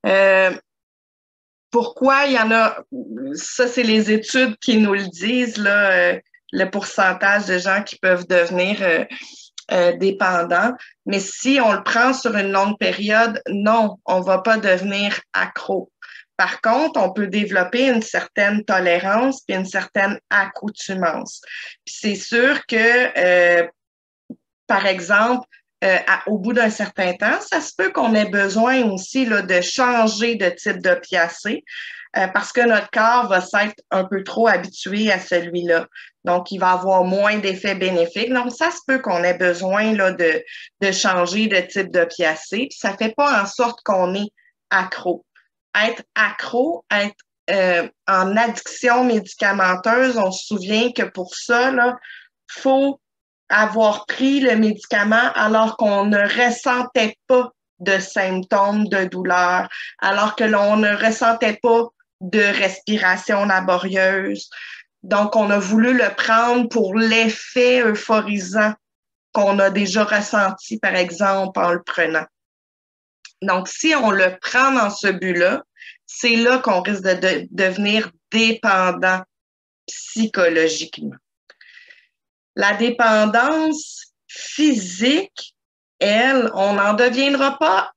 Pourquoi il y en a, ça c'est les études qui nous le disent, là, le pourcentage de gens qui peuvent devenir dépendants. Mais si on le prend sur une longue période, non, on va pas devenir accro. Par contre, on peut développer une certaine tolérance puis une certaine accoutumance. Puis c'est sûr que par exemple, au bout d'un certain temps, ça se peut qu'on ait besoin aussi là, de changer de type d'opiacé parce que notre corps va s'être un peu trop habitué à celui-là. Donc, il va avoir moins d'effets bénéfiques. Donc, ça se peut qu'on ait besoin là, de changer de type d'opiacé. Puis ça ne fait pas en sorte qu'on est accro. Être accro, être en addiction médicamenteuse, on se souvient que pour ça, il faut avoir pris le médicament alors qu'on ne ressentait pas de symptômes de douleur, alors que l'on ne ressentait pas de respiration laborieuse. Donc, on a voulu le prendre pour l'effet euphorisant qu'on a déjà ressenti, par exemple, en le prenant. Donc, si on le prend dans ce but-là, c'est là qu'on risque de devenir dépendant psychologiquement. La dépendance physique, elle, on n'en deviendra pas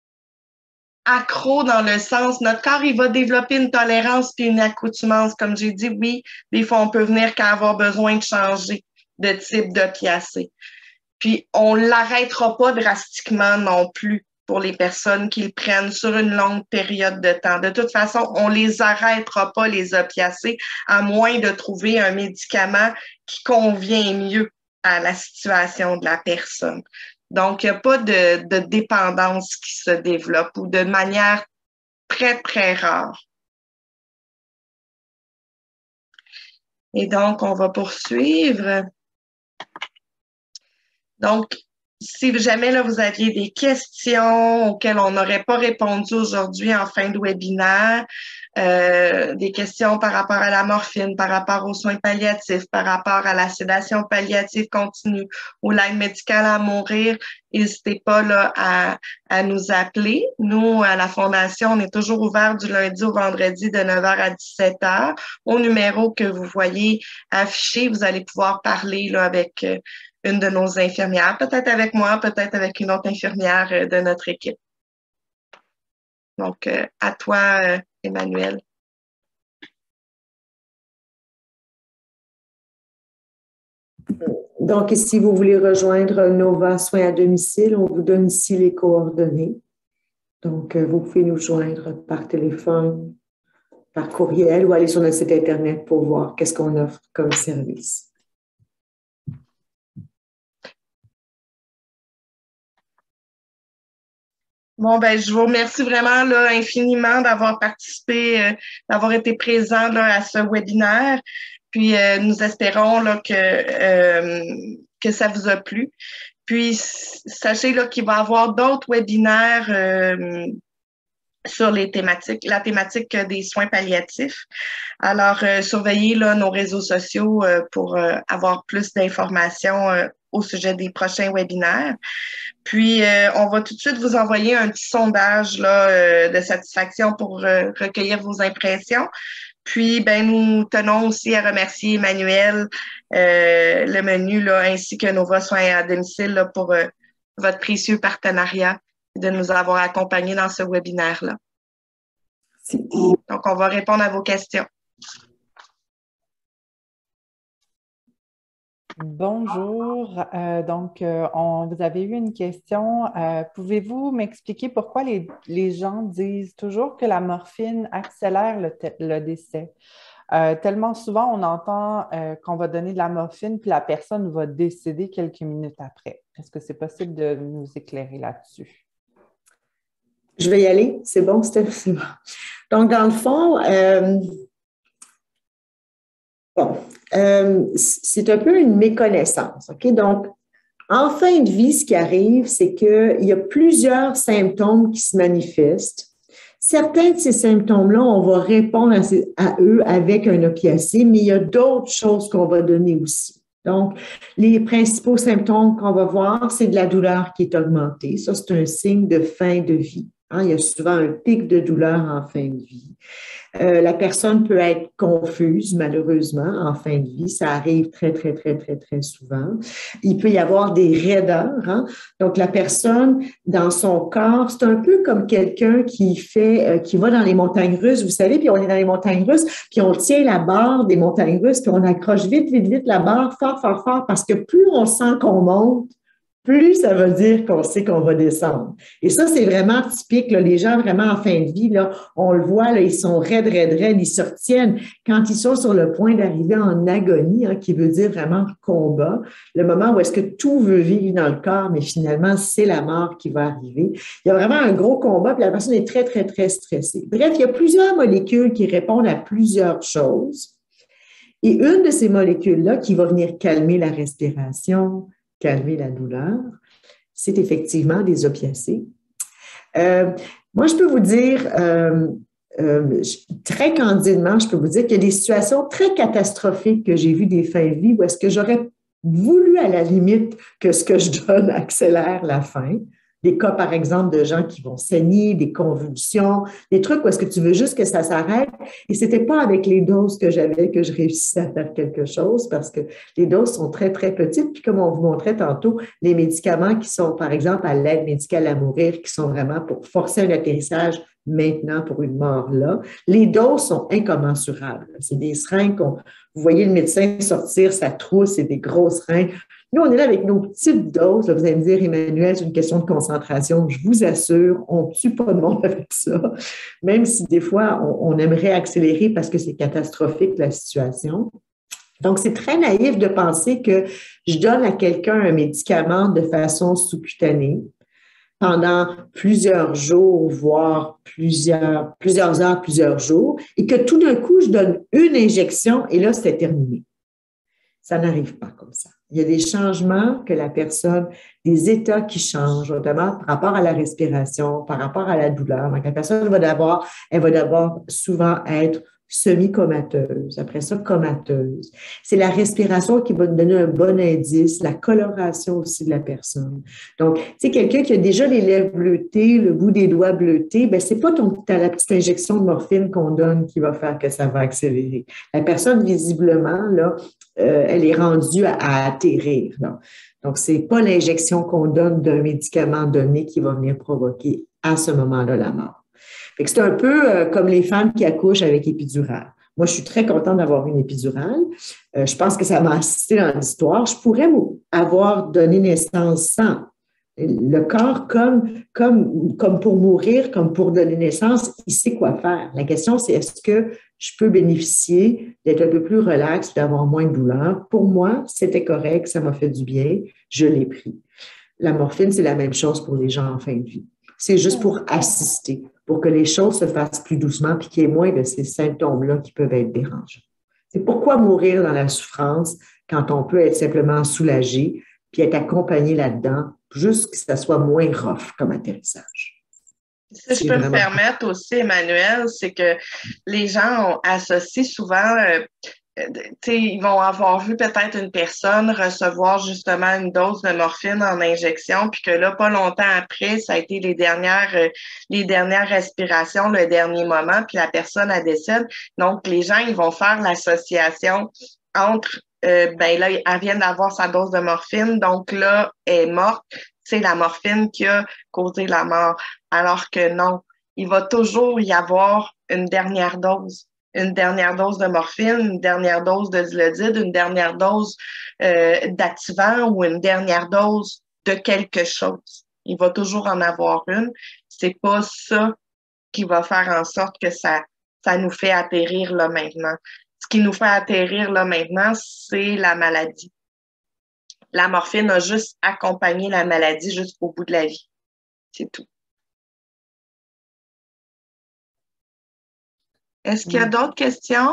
accro dans le sens, notre corps, il va développer une tolérance puis une accoutumance. Comme j'ai dit, oui, des fois, on peut venir qu'à avoir besoin de changer de type d'opiacé. Puis, on ne l'arrêtera pas drastiquement non plus pour les personnes qui le prennent sur une longue période de temps. De toute façon, on les arrêtera pas, les opiacés, à moins de trouver un médicament qui convient mieux à la situation de la personne. Donc, il n'y a pas de dépendance qui se développe ou de manière très, très rare. Et donc, on va poursuivre. Donc, si jamais là, vous aviez des questions auxquelles on n'aurait pas répondu aujourd'hui en fin de webinaire, des questions par rapport à la morphine, par rapport aux soins palliatifs, par rapport à la sédation palliative continue ou l'aide médicale à mourir, n'hésitez pas là, à nous appeler. Nous, à la Fondation, on est toujours ouvert du lundi au vendredi de 9h à 17h. Au numéro que vous voyez affiché, vous allez pouvoir parler là, avec une de nos infirmières, peut-être avec moi, peut-être avec une autre infirmière de notre équipe. Donc, à toi, Emmanuel. Donc, si vous voulez rejoindre Nova Soins à domicile, on vous donne ici les coordonnées. Donc, vous pouvez nous joindre par téléphone, par courriel ou aller sur notre site Internet pour voir qu'est-ce qu'on offre comme service. Bon, ben, je vous remercie vraiment là, infiniment d'avoir participé, d'avoir été présent là, à ce webinaire. Puis, nous espérons là, que ça vous a plu. Puis, sachez là, qu'il va y avoir d'autres webinaires sur la thématique des soins palliatifs. Alors, surveillez là, nos réseaux sociaux pour avoir plus d'informations au sujet des prochains webinaires. Puis, on va tout de suite vous envoyer un petit sondage là, de satisfaction pour recueillir vos impressions. Puis, ben, nous tenons aussi à remercier Emmanuel, le menu, là, ainsi que Nova Soins à domicile là, pour votre précieux partenariat et de nous avoir accompagnés dans ce webinaire-là. Donc, on va répondre à vos questions. Bonjour. Vous avez eu une question. Pouvez-vous m'expliquer pourquoi les gens disent toujours que la morphine accélère le décès? Tellement souvent, on entend qu'on va donner de la morphine, puis la personne va décéder quelques minutes après. Est-ce que c'est possible de nous éclairer là-dessus? Je vais y aller. C'est bon, Steph? C'est bon. Donc, dans le fond, c'est un peu une méconnaissance. OK? Donc, en fin de vie, ce qui arrive, c'est qu'il y a plusieurs symptômes qui se manifestent. Certains de ces symptômes-là, on va répondre à eux avec un opiacé, mais il y a d'autres choses qu'on va donner aussi. Donc, les principaux symptômes qu'on va voir, c'est de la douleur qui est augmentée. Ça, c'est un signe de fin de vie. Il y a souvent un pic de douleur en fin de vie. La personne peut être confuse, malheureusement, en fin de vie. Ça arrive très, très, très, très, très souvent. Il peut y avoir des raideurs. Donc, la personne, dans son corps, c'est un peu comme quelqu'un qui va dans les montagnes russes, vous savez, puis on est dans les montagnes russes, puis on tient la barre des montagnes russes, puis on accroche vite, vite, vite la barre, fort, fort, fort, parce que plus on sent qu'on monte, plus ça veut dire qu'on sait qu'on va descendre. Et ça, c'est vraiment typique. Là, les gens vraiment en fin de vie, là, on le voit, là, ils sont raides, raides, raides, ils se retiennent. Quand ils sont sur le point d'arriver en agonie, qui veut dire vraiment combat, le moment où est-ce que tout veut vivre dans le corps, mais finalement, c'est la mort qui va arriver. Il y a vraiment un gros combat, puis la personne est très, très, très stressée. Bref, il y a plusieurs molécules qui répondent à plusieurs choses. Et une de ces molécules-là qui va venir calmer la respiration, calmer la douleur, c'est effectivement des opiacés. Moi, je peux vous dire, très candidement, je peux vous dire qu'il y a des situations très catastrophiques que j'ai vues des fins de vie où est-ce que j'aurais voulu, à la limite, que ce que je donne accélère la fin. Des cas, par exemple, de gens qui vont saigner, des convulsions, des trucs où est-ce que tu veux juste que ça s'arrête. Et c'était pas avec les doses que j'avais que je réussissais à faire quelque chose parce que les doses sont très, très petites. Puis comme on vous montrait tantôt, les médicaments qui sont, par exemple, à l'aide médicale à mourir, qui sont vraiment pour forcer un atterrissage maintenant pour une mort là, les doses sont incommensurables. C'est des seringues vous voyez le médecin sortir sa trousse, c'est des grosses seringues. Nous, on est là avec nos petites doses. Là, vous allez me dire, Emmanuel, c'est une question de concentration. Je vous assure, on ne tue pas de monde avec ça. Même si des fois, on aimerait accélérer parce que c'est catastrophique la situation. Donc, c'est très naïf de penser que je donne à quelqu'un un médicament de façon sous-cutanée pendant plusieurs jours, voire plusieurs heures, plusieurs jours, et que tout d'un coup, je donne une injection et là, c'est terminé. Ça n'arrive pas comme ça. Il y a des changements que la personne, des états qui changent, notamment par rapport à la respiration, par rapport à la douleur. Donc, la personne elle va d'abord souvent être semi-comateuse, après ça, comateuse. C'est la respiration qui va nous donner un bon indice, la coloration aussi de la personne. Donc, tu sais, quelqu'un qui a déjà les lèvres bleutées, le bout des doigts bleutés, ben c'est pas la petite injection de morphine qu'on donne qui va faire que ça va accélérer. La personne, visiblement, là, elle est rendue à atterrir, là. Donc, c'est pas l'injection qu'on donne d'un médicament donné qui va venir provoquer à ce moment-là la mort. Fait que c'est un peu comme les femmes qui accouchent avec épidural. Moi, je suis très contente d'avoir une épidurale. Je pense que ça m'a assisté dans l'histoire. Je pourrais avoir donné naissance sans. Le corps, comme pour mourir, comme pour donner naissance, il sait quoi faire. La question, c'est est-ce que je peux bénéficier d'être un peu plus relax, d'avoir moins de douleur? Pour moi, c'était correct, ça m'a fait du bien, je l'ai pris. La morphine, c'est la même chose pour les gens en fin de vie. C'est juste pour assister, pour que les choses se fassent plus doucement puis qu'il y ait moins de ces symptômes-là qui peuvent être dérangeants. C'est pourquoi mourir dans la souffrance quand on peut être simplement soulagé puis être accompagné là-dedans, juste que ça soit moins rough comme atterrissage. Si je peux me permettre aussi, Emmanuel, c'est que les gens associent souvent, ils vont avoir vu peut-être une personne recevoir justement une dose de morphine en injection, puis que là, pas longtemps après, ça a été les dernières respirations, le dernier moment, puis la personne elle décède. Donc, les gens, ils vont faire l'association entre ben là, elle vient d'avoir sa dose de morphine, donc là, elle est morte. C'est la morphine qui a causé la mort. Alors que non, il va toujours y avoir une dernière dose de morphine, une dernière dose de Zylodide, une dernière dose d'activant ou une dernière dose de quelque chose. Il va toujours en avoir une. C'est pas ça qui va faire en sorte que ça nous fait atterrir là maintenant. Ce qui nous fait atterrir là maintenant, c'est la maladie. La morphine a juste accompagné la maladie jusqu'au bout de la vie. C'est tout. Est-ce qu'il y a d'autres questions?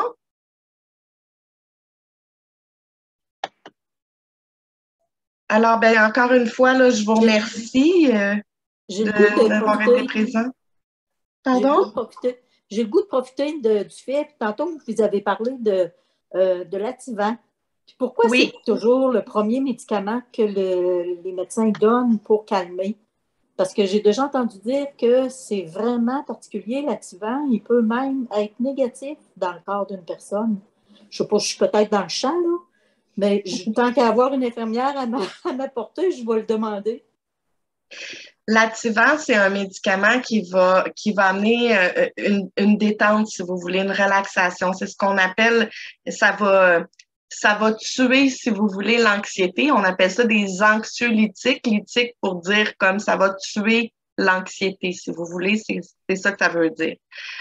Alors, ben, encore une fois, là, je vous remercie d'avoir été présent. Pardon? J'ai le goût de profiter du fait, tantôt, vous avez parlé de l'Ativan. Pourquoi c'est toujours le premier médicament que les médecins donnent pour calmer? Parce que j'ai déjà entendu dire que c'est vraiment particulier, l'Ativan. Il peut même être négatif dans le corps d'une personne. Je ne sais pas, je suis peut-être dans le champ, là, mais tant qu'à avoir une infirmière à m'apporter, je vais le demander. L'Ativan, c'est un médicament qui va amener une détente, si vous voulez, une relaxation. C'est ce qu'on appelle, ça va tuer, si vous voulez, l'anxiété. On appelle ça des anxiolytiques. Lytique pour dire comme ça va tuer l'anxiété, si vous voulez. C'est ça que ça veut dire.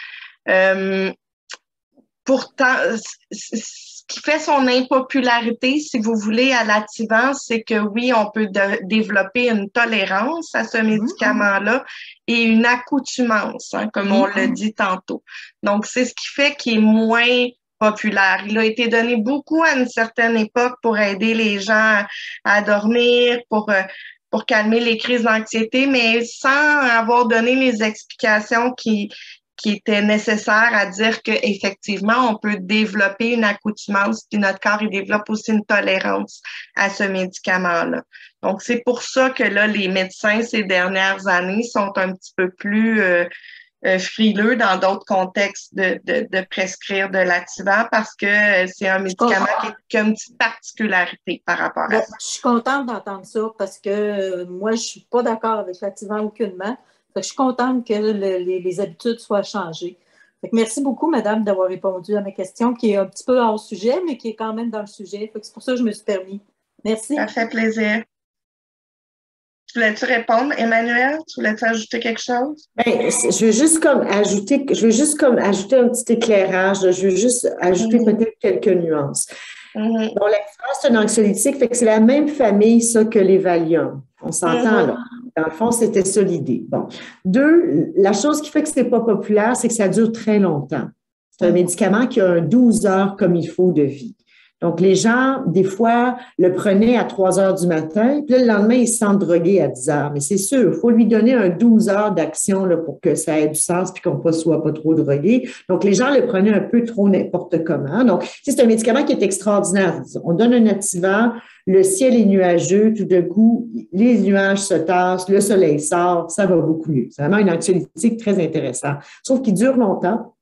Pourtant, ce qui fait son impopularité, si vous voulez, à l'Ativan, c'est que oui, on peut développer une tolérance à ce médicament-là et une accoutumance, hein, comme on l'a dit tantôt. Donc, c'est ce qui fait qu'il est moins populaire. Il a été donné beaucoup à une certaine époque pour aider les gens à dormir, pour calmer les crises d'anxiété, mais sans avoir donné les explications qui étaient nécessaires à dire qu'effectivement, on peut développer une accoutumance, puis notre corps, il développe aussi une tolérance à ce médicament-là. Donc, c'est pour ça que là, les médecins, ces dernières années, sont un petit peu plus frileux dans d'autres contextes de prescrire de l'Ativan parce que c'est un médicament qui a une petite particularité par rapport à ça. Je suis contente d'entendre ça parce que moi, je ne suis pas d'accord avec l'Ativan aucunement. Je suis contente que les habitudes soient changées. Merci beaucoup, madame, d'avoir répondu à ma question qui est un petit peu hors sujet, mais qui est quand même dans le sujet. C'est pour ça que je me suis permis. Merci. Ça fait plaisir. Tu voulais-tu répondre, Emmanuel? Tu voulais-tu ajouter quelque chose? Bien, je veux juste ajouter un petit éclairage. Je veux juste ajouter peut-être quelques nuances. Bon, l'Ativan, c'est un anxiolytique, fait que c'est la même famille, ça, que les Valium. On s'entend, là. Dans le fond, c'était ça l'idée. Bon. 2, la chose qui fait que c'est pas populaire, c'est que ça dure très longtemps. C'est un médicament qui a un 12 heures comme il faut de vie. Donc, les gens, des fois, le prenaient à 3 heures du matin, puis là, le lendemain, ils se sentent drogués à 10 heures. Mais c'est sûr, il faut lui donner un 12 heures d'action là, pour que ça ait du sens puis qu'on ne soit pas trop drogué. Donc, les gens le prenaient un peu trop n'importe comment. Donc, c'est un médicament qui est extraordinaire. On donne un Ativan, le ciel est nuageux, tout d'un coup, les nuages se tassent, le soleil sort, ça va beaucoup mieux. C'est vraiment une anxiolytique très intéressante. Sauf qu'il dure longtemps,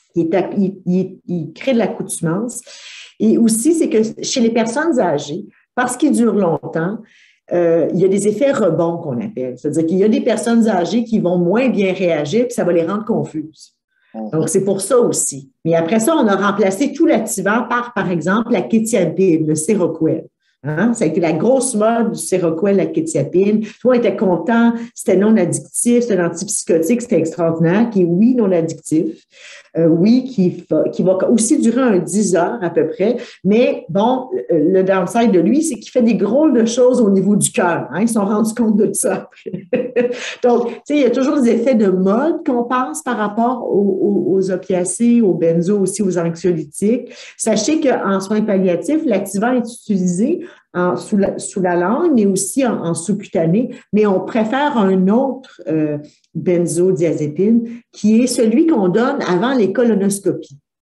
il crée de l'accoutumance. Et aussi, c'est que chez les personnes âgées, parce qu'il dure longtemps, il y a des effets rebonds qu'on appelle. C'est-à-dire qu'il y a des personnes âgées qui vont moins bien réagir, puis ça va les rendre confuses. Donc, c'est pour ça aussi. Mais après ça, on a remplacé tout l'activant par exemple, la quétiapine, le Seroquel. Hein? Ça a été la grosse mode du Seroquel, la quétiapine. Tout le monde était content, c'était non addictif, c'était un antipsychotique, c'était extraordinaire, qui est, oui, non addictif, oui, qui va aussi durer un 10 heures à peu près, mais bon, le downside de lui, c'est qu'il fait des gros de choses au niveau du cœur. Hein? Ils se sont rendus compte de ça. Donc, tu sais, il y a toujours des effets de mode qu'on pense par rapport aux opiacés, aux benzos, aussi aux anxiolytiques. Sachez qu'en soins palliatifs, l'activant est utilisé sous la langue, mais aussi en sous-cutané, mais on préfère un autre benzodiazépine qui est celui qu'on donne avant les colonoscopies.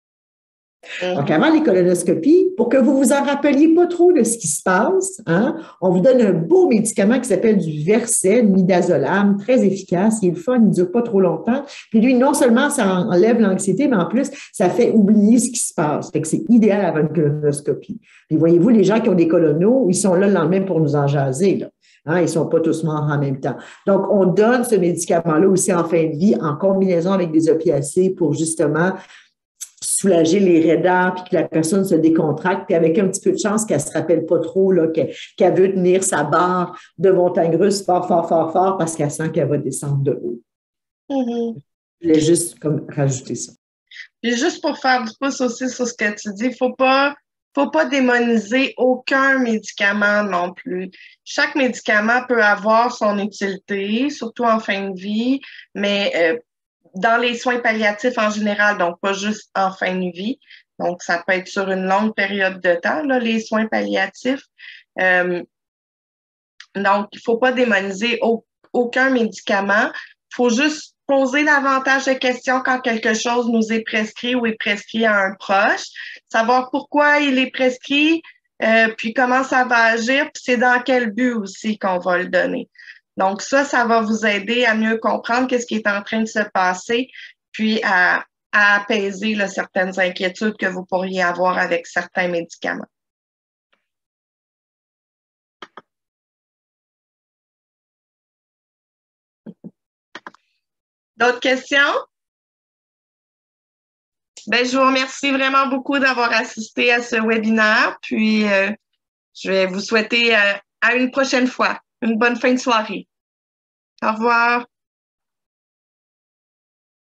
Donc, avant les colonoscopies, pour que vous vous en rappeliez pas trop de ce qui se passe, hein, on vous donne un beau médicament qui s'appelle du Versed, midazolam, très efficace. Il est le fun, il ne dure pas trop longtemps. Puis lui, non seulement ça enlève l'anxiété, mais en plus, ça fait oublier ce qui se passe. Fait que c'est idéal avant une colonoscopie. Puis voyez-vous, les gens qui ont des colonos, ils sont là le lendemain pour nous en jaser, là. Hein, ils ne sont pas tous morts en même temps. Donc, on donne ce médicament-là aussi en fin de vie, en combinaison avec des opiacés pour justement soulager les raideurs, puis que la personne se décontracte, puis avec un petit peu de chance qu'elle ne se rappelle pas trop, là, qu'elle veut tenir sa barre de montagne russe fort, fort, fort, fort, parce qu'elle sent qu'elle va descendre de haut. Je voulais juste comme rajouter ça. Puis juste pour faire du pouce aussi sur ce que tu dis, faut pas démoniser aucun médicament non plus. Chaque médicament peut avoir son utilité, surtout en fin de vie, mais dans les soins palliatifs en général, donc pas juste en fin de vie. Donc, ça peut être sur une longue période de temps, là, les soins palliatifs. Donc, il faut pas démoniser aucun médicament. Il faut juste poser davantage de questions quand quelque chose nous est prescrit ou est prescrit à un proche, savoir pourquoi il est prescrit, puis comment ça va agir, puis c'est dans quel but aussi qu'on va le donner. Donc ça va vous aider à mieux comprendre qu'est-ce qui est en train de se passer, puis à apaiser là, certaines inquiétudes que vous pourriez avoir avec certains médicaments. D'autres questions? Ben, je vous remercie vraiment beaucoup d'avoir assisté à ce webinaire, puis je vais vous souhaiter à une prochaine fois. Une bonne fin de soirée. Au revoir.